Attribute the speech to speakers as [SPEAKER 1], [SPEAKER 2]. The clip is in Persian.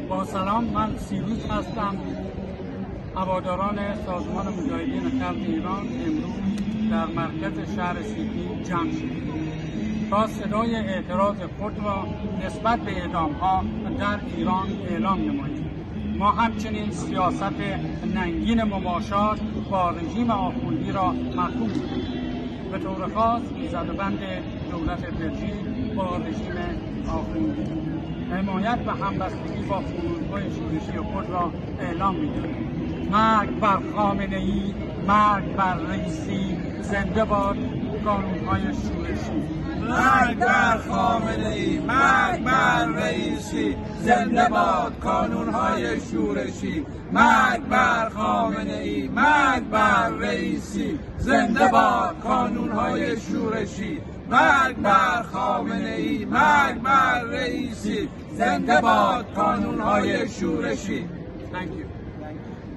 [SPEAKER 1] با سلام، من سیروس هستم. هواداران سازمان مجاهدین خلق ایران امروز در مرکز شهر سیدنی جمع شدیم تا صدای اعتراض خود را نسبت به اعدام‌ها در ایران اعلام نماییم. ما همچنین سیاست ننگین مماشات با رژیم آخوندی را محکوم می‌کنیم. به طور خاص زدبند دولت بلژیک با رژیم آخوندی، حمایت و همبستگی با فرودگاه شورشی خود را اعلام می‌کنیم. مرگ بر خامنه‌ای، مرگ بر رئیسی، زنده باد قانون‌های شورشی.
[SPEAKER 2] مرگ بر خامنه‌ای، مرگ بر رئیسی، زنده باد قانون‌های شورشی. مرگ بر خامنه‌ای، مرگ بر رئیسی، زنده باد قانون‌های شورشی. مرگ بر خامنه‌ای، مرگ بر رئیسی، زنده باد قانون‌های شورشی.
[SPEAKER 1] Thank you.